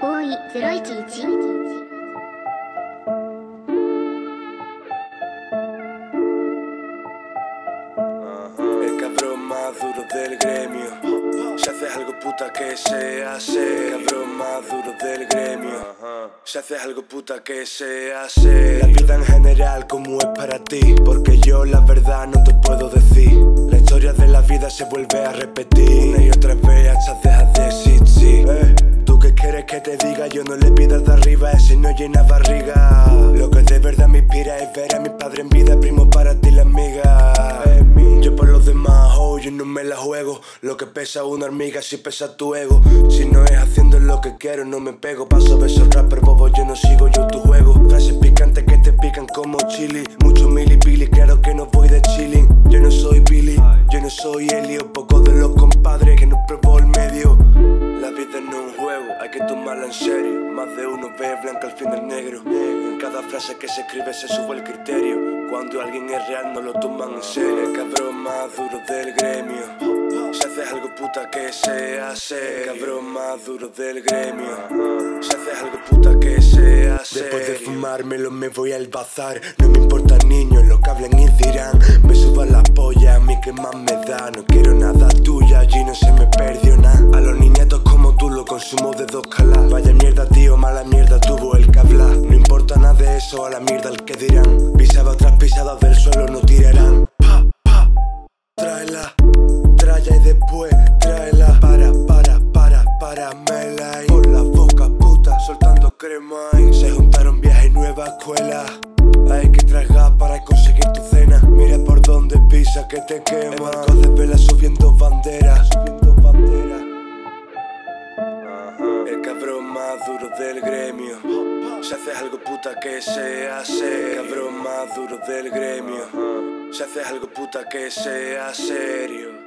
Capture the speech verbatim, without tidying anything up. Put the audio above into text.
ボーイゼロいちいち。 El cabrón más duro del gremio. Si haces algo puta que sea serio. El cabrón más duro del gremio. Si haces algo puta que sea serio. La vida en general como es para ti, porque yo la verdad no te puedo decir. La historia de la vida se vuelve a repetir una y otra vez hasta dejas de existir. eh, ¿Tú qué quieres que te diga? Yo no le pidas de arriba, ese no llena barriga. Lo que de verdad me inspira es ver a mi padre en vida, primo para ti la amiga. Yo por los demás, oh, yo no me la juego. Lo que pesa una hormiga si pesa tu ego. Si no es haciendo lo que quiero, no me pego. Paso besos rapper bobo, yo no sigo yo tu juego. Frases picantes que te pican como chili. Mucho milipili, claro que no voy de chilling. Yo no soy Billy, yo no soy Helio. Pocos de los compadres que no probó el medio. La vida no es un juego, hay que tomarla en serio. Más de uno ve blanca al fin del negro. En cada frase que se escribe se sube el criterio. Cuando alguien es real no lo toman en serio. El cabrón más duro del gremio. Si haces algo puta que sea serio. El cabrón más duro del gremio. Si haces algo puta que sea serio. Después de fumármelo me voy al bazar. No me importa niños lo que hablen y dirán. Me suban la polla, a mí que más me da. No quiero nada tuya, allí no se me perdió nada. A los niñatos como tú lo consumo de dos calas. Vaya mierda tío, mala mierda tuvo el que hablar. No importa nada de eso, a la mierda el que dirán. Pisaba otras pisadas del suelo no tirarán. Pa, pa, tráela, tráela y después tráela. Para, para, para, paramela y por la boca puta, soltando crema y se juntaron vieja y nueva escuela. Hay que tragar para conseguir tu cena. Mira por donde pisa que te quema. En barcos de vela subiendo banderas, subiendo banderas. El cabrón más duro del gremio. Si haces algo puta que sea serio. El cabrón más duro del gremio. Si haces algo puta que sea serio.